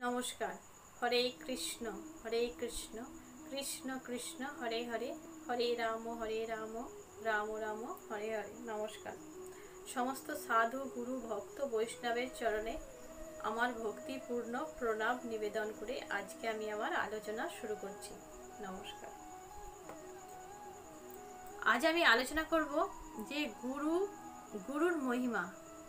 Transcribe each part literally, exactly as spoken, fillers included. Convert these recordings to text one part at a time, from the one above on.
নমস্কার। হরে কৃষ্ণ হরে কৃষ্ণ কৃষ্ণ কৃষ্ণ হরে হরে, হরে রাম হরে রাম রাম রাম হরে হরে। নমস্কার। সমস্ত সাধু গুরু ভক্ত বৈষ্ণবের চরণে আমার ভক্তিপূর্ণ প্রণাম নিবেদন করে আজকে আমি আমার আলোচনা শুরু করছি। নমস্কার। আজ আমি আলোচনা করব যে গুরু গুরুর মহিমা,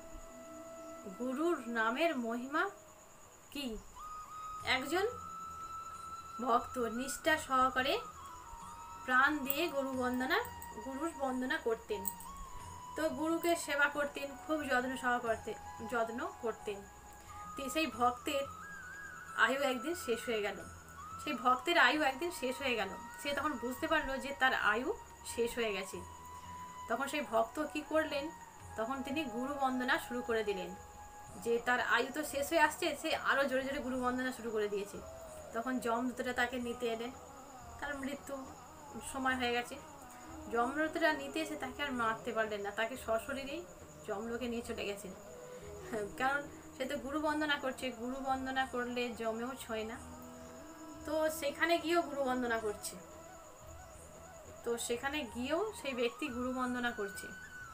গুরুর নামের মহিমা কি। একজন ভক্ত নিষ্ঠা সহকারে প্রাণ দিয়ে গুরু বন্দনা গুরুর বন্দনা করতেন। তো গুরুকে সেবা করতেন, খুব যত্ন সহকারে যত্ন করতেন। সেই ভক্তের আয়ু একদিন শেষ হয়ে গেল সেই ভক্তের আয়ু একদিন শেষ হয়ে গেল সে তখন বুঝতে পারলো যে তার আয়ু শেষ হয়ে গেছে। তখন সেই ভক্ত কি করলেন, তখন তিনি গুরু বন্দনা শুরু করে দিলেন। যে তার আয়ু তো শেষ হয়ে আসছে, সে আরো জোরে জোরে গুরু বন্দনা শুরু করে দিয়েছে। তখন যমদূতরা তাকে নিতে এলেন, তার মৃত্যু সময় হয়ে গেছে। যমদূতরা নিতে এসে তাকে আর মারতে পারলেন না, তাকে সশরীরেই যমলোকে নিয়ে চলে গেছেন। কারণ সে তো গুরু বন্দনা করছে, গুরু বন্দনা করলে জমেও ছয় না। তো সেখানে গিয়েও গুরু বন্দনা করছে, তো সেখানে গিয়েও সেই ব্যক্তি গুরু বন্দনা করছে।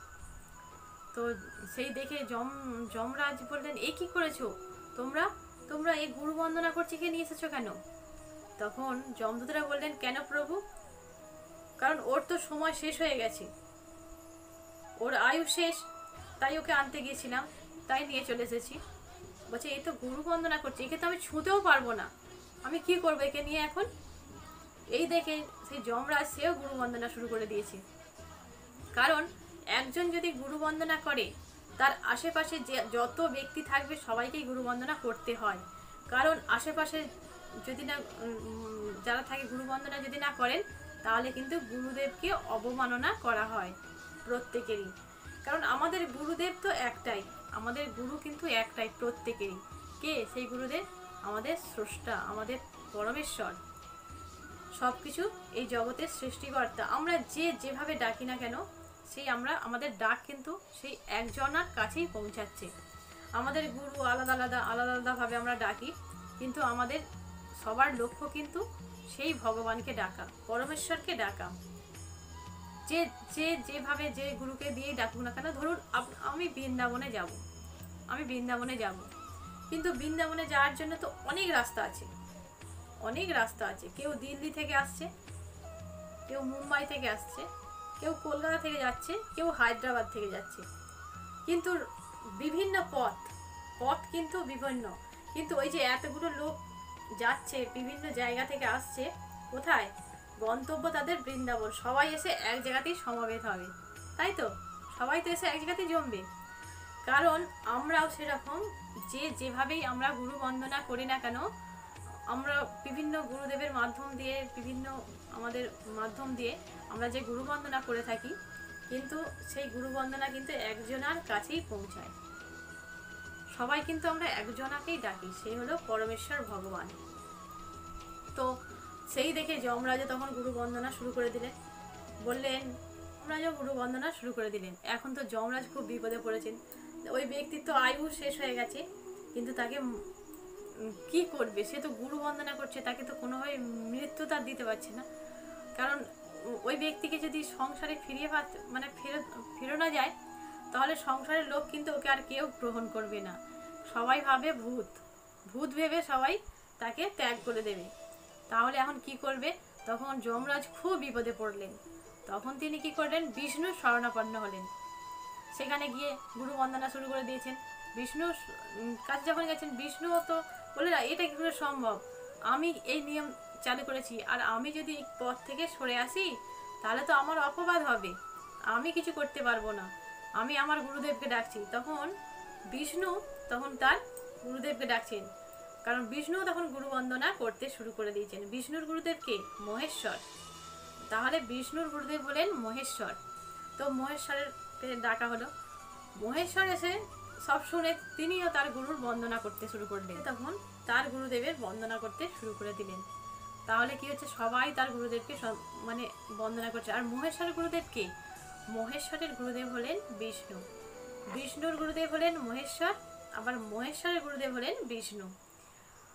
তো সেই দেখে যম যমরাজ বললেন, এ কি করেছো তোমরা তোমরা এই গুরু বন্দনা করছে কে নিয়ে এসেছো কেন? তখন যমদূতরা বললেন, কেন প্রভু? কারণ ওর তো সময় শেষ হয়ে গেছে, ওর আয়ু শেষ, তাই ওকে আনতে গিয়েছিলাম, তাই নিয়ে চলে এসেছি। বলছে, এই তো গুরু বন্দনা করছে, একে তো আমি ছুঁতেও পারবো না, আমি কি করবো একে নিয়ে এখন? এই দেখে সেই যমরাজ সেও গুরু বন্দনা শুরু করে দিয়েছে। কারণ একজন যদি গুরু বন্দনা করে, তার আশেপাশে যে যত ব্যক্তি থাকবে সবাইকেই গুরু বন্দনা করতে হয়। কারণ আশেপাশে যদি না যারা থাকে গুরু বন্দনা যদি না করেন, তাহলে কিন্তু গুরুদেবকে অবমাননা করা হয় প্রত্যেকেরই। কারণ আমাদের গুরুদেব তো একটাই, আমাদের গুরু কিন্তু একটাই প্রত্যেকেরই। কে সেই গুরুদেব? আমাদের স্রষ্টা, আমাদের পরমেশ্বর, সব কিছু এই জগতের সৃষ্টিকর্তা। আমরা যে যেভাবে ডাকি না কেন, সেই আমরা আমাদের ডাক কিন্তু সেই একজনের কাছেই পৌঁছাচ্ছে। আমাদের গুরু আলাদা আলাদা আলাদা আলাদাভাবে আমরা ডাকি, কিন্তু আমাদের সবার লক্ষ্য কিন্তু সেই ভগবানকে ডাকা, পরমেশ্বরকে ডাকা। যে যে যেভাবে যে গুরুকে দিয়েই ডাকুক না কেন, ধরুন আমি বৃন্দাবনে যাব আমি বৃন্দাবনে যাব কিন্তু বৃন্দাবনে যাওয়ার জন্য তো অনেক রাস্তা আছে, অনেক রাস্তা আছে। কেউ দিল্লি থেকে আসছে, কেউ মুম্বাই থেকে আসছে, কেউ কলকাতা থেকে যাচ্ছে, কেউ হায়দ্রাবাদ থেকে যাচ্ছে। কিন্তু বিভিন্ন পথ পথ কিন্তু বিভিন্ন। কিন্তু ওই যে এতগুলো লোক যাচ্ছে, বিভিন্ন জায়গা থেকে আসছে, কোথায়? গন্তব্য তাদের বৃন্দাবন। সবাই এসে এক জায়গাতেই সমবেত হবে, তাই তো? সবাই তো এসে এক জায়গাতেই জমবে। কারণ আমরাও সেরকম, যে যেভাবেই আমরা গুরু বন্দনা করি না কেন, আমরা বিভিন্ন গুরুদেবের মাধ্যম দিয়ে, বিভিন্ন আমাদের মাধ্যম দিয়ে আমরা যে গুরু বন্দনা করে থাকি, কিন্তু সেই গুরু বন্দনা কিন্তু একজনের কাছেই পৌঁছায়। সবাই কিন্তু আমরা একজনাকেই ডাকি, সেই হলো পরমেশ্বর ভগবান। তো সেই দেখে যমরাজা তখন গুরু বন্দনা শুরু করে দিলেন। বললেন, যমরাজা গুরু বন্দনা শুরু করে দিলেন। এখন তো যমরাজ খুব বিপদে পড়েছেন। ওই ব্যক্তির তো আয়ু শেষ হয়ে গেছে, কিন্তু তাকে কি করবে? সে তো গুরু বন্দনা করছে, তাকে তো কোনোভাবে মৃত্যু তার দিতে পারছে না। কারণ ওই ব্যক্তিকে যদি সংসারে ফিরিয়ে মানে ফেরত ফেরানো যায়, তাহলে সংসারের লোক কিন্তু ওকে আর কেউ গ্রহণ করবে না। সবাই ভাবে ভূত ভূত ভেবে সবাই তাকে ত্যাগ করে দেবে। তাহলে এখন কি করবে? তখন যমরাজ খুব বিপদে পড়লেন। তখন তিনি কি করলেন? বিষ্ণুর শরণাপন্ন হলেন। সেখানে গিয়ে গুরু বন্দনা শুরু করে দিয়েছেন। বিষ্ণুর কাছে যখন গেছেন, বিষ্ণু তো বলে না, এটা কি করে সম্ভব? আমি এই নিয়ম চালু করেছি, আর আমি যদি এই পথ থেকে সরে আসি, তাহলে তো আমার অপবাদ হবে, আমি কিছু করতে পারবো না, আমি আমার গুরুদেবকে ডাকছি। তখন বিষ্ণু তখন তার গুরুদেবকে ডাকছেন, কারণ বিষ্ণু তখন গুরু বন্দনা করতে শুরু করে দিয়েছেন। বিষ্ণুর গুরুদেবকে মহেশ্বর, তাহলে বিষ্ণুর গুরুদেব হলেন মহেশ্বর। তো মহেশ্বরের ডাকা হলো। মহেশ্বর এসে সব শুনে তিনিও তার গুরুর বন্দনা করতে শুরু করলেন। তখন তার গুরুদেবের বন্দনা করতে শুরু করে দিলেন। তাহলে কি হচ্ছে? সবাই তার গুরুদেবকে মানে বন্দনা করছে। আর মহেশ্বরের গুরুদেবকে, মহেশ্বরের গুরুদেব হলেন বিষ্ণু, বিষ্ণুর গুরুদেব হলেন মহেশ্বর, আবার মহেশ্বরের গুরুদেব হলেন বিষ্ণু।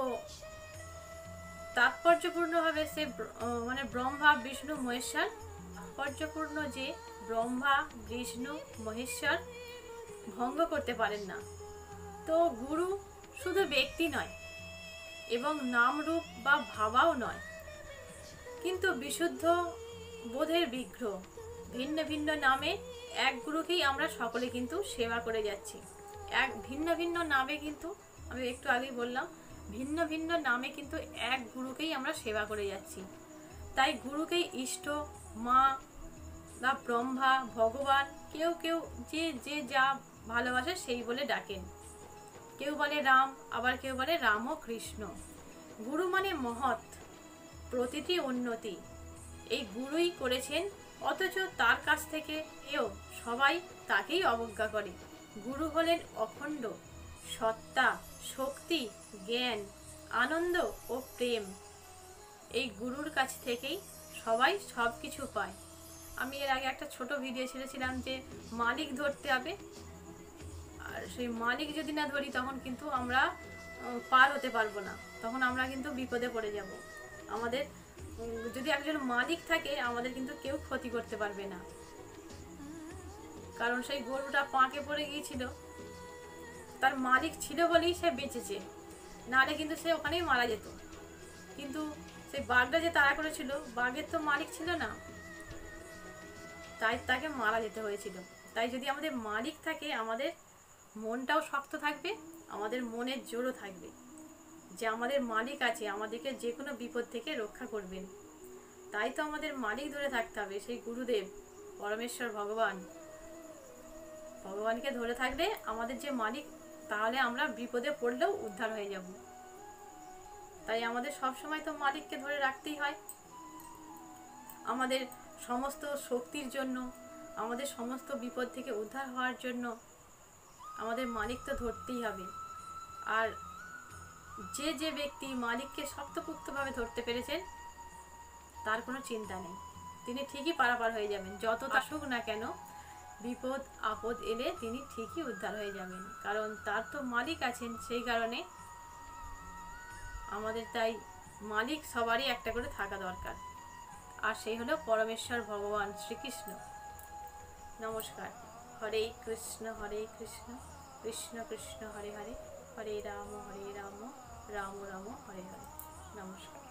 তাৎপর্যপূর্ণভাবে সে মানে ব্রহ্মা বিষ্ণু মহেশ্বর, তাৎপর্যপূর্ণ যে ব্রহ্মা বিষ্ণু মহেশ্বর ভঙ্গ করতে পারেন না। তো গুরু শুধু ব্যক্তি নয় এবং নামরূপ বা ভাবাও নয়, কিন্তু বিশুদ্ধ বোধের বিগ্রহ। ভিন্ন ভিন্ন নামে এক গুরুকেই আমরা সকলে কিন্তু সেবা করে যাচ্ছি। এক ভিন্ন ভিন্ন নামে কিন্তু আমি একটু আগেই বললাম, ভিন্ন ভিন্ন নামে কিন্তু এক গুরুকেই আমরা সেবা করে যাচ্ছি। তাই গুরুকেই ইষ্ট, মা বা ব্রহ্মা, ভগবান, কেউ কেউ যে যে যা ভালোবাসে সেই বলে ডাকেন। কেউ বলে রাম, আবার কেউ বলে রাম ও কৃষ্ণ। গুরু মানে মহৎ, প্রতিটি উন্নতি এই গুরুই করেছেন, অথচ তার কাছ থেকে এও সবাই তাকেই অবজ্ঞা করে। গুরু হলেন অখণ্ড সত্তা, শক্তি, জ্ঞান, আনন্দ ও প্রেম। এই গুরুর কাছ থেকেই সবাই সব কিছু পায়। আমি এর আগে একটা ছোট ভিডিও ছেড়েছিলাম যে মালিক ধরতে হবে, আর সেই মালিক যদি না ধরি তখন কিন্তু আমরা পার হতে পারবো না, তখন আমরা কিন্তু বিপদে পড়ে যাব। আমাদের যদি একজন মালিক থাকে আমাদের কিন্তু কেউ ক্ষতি করতে পারবে না। কারণ সেই গরুটা পাঁকে পড়ে গিয়েছিল, তার মালিক ছিল বলেই সে বেঁচেছে, নাহলে কিন্তু সে ওখানেই মারা যেত। কিন্তু সেই বাঘটা যে তাড়া করেছিল, বাঘের তো মালিক ছিল না, তাই তাকে মারা যেতে হয়েছিল। তাই যদি আমাদের মালিক থাকে আমাদের মনটাও শক্ত থাকবে, আমাদের মনের জোরও থাকবে যে আমাদের মালিক আছে, আমাদেরকে যে কোনো বিপদ থেকে রক্ষা করবেন। তাই তো আমাদের মালিক ধরে থাকতে হবে, সেই গুরুদেব, পরমেশ্বর, ভগবান। ভগবানকে ধরে থাকলে আমাদের যে মালিক, তাহলে আমরা বিপদে পড়লেও উদ্ধার হয়ে যাব। তাই আমাদের সব সময় তো মালিককে ধরে রাখতেই হয়। আমাদের সমস্ত শক্তির জন্য, আমাদের সমস্ত বিপদ থেকে উদ্ধার হওয়ার জন্য আমাদের মালিক তো ধরতেই হবে। আর যে যে ব্যক্তি মালিককে শক্তপোক্তভাবে ধরতে পেরেছেন তার কোনো চিন্তা নেই, তিনি ঠিকই পারাপার হয়ে যাবেন। যত আসুক না কেন বিপদ আপদ এলে তিনি ঠিকই উদ্ধার হয়ে যাবেন, কারণ তার তো মালিক আছেন। সেই কারণে আমাদের তাই মালিক সবারই একটা করে থাকা দরকার, আর সেই হলো পরমেশ্বর ভগবান শ্রীকৃষ্ণ। নমস্কার। হরে কৃষ্ণ হরে কৃষ্ণ কৃষ্ণ কৃষ্ণ হরে হরে, হরে রাম হরে রাম রাম রাম হরে হরে। নমস্কার।